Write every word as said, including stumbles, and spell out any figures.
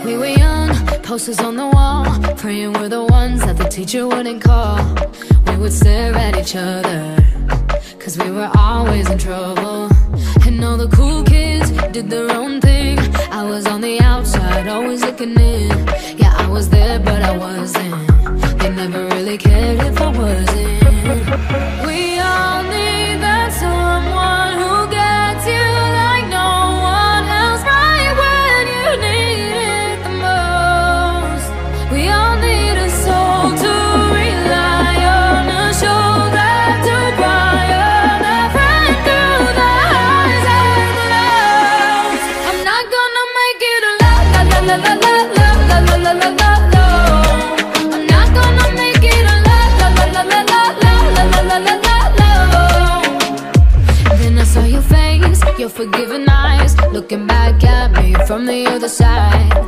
We were young, posters on the wall, praying we're the ones that the teacher wouldn't call. We would stare at each other, cause we were always in trouble. And all the cool kids did their own thing. I was on the outside, always looking in. Yeah, I was there, but I wasn't. They never really cared if I wasn't. We all need that someone who gets you like no one else, right when you need it the most. We all need a soul to rely on, a shoulder to cry on, a friend through the highs and the lows. I'm not gonna make it a la la la la la la la la la la la la. I'm not gonna make it a la la la la la la la la la la la. Then I saw your face, your forgiving eyes, looking back at me from the other side.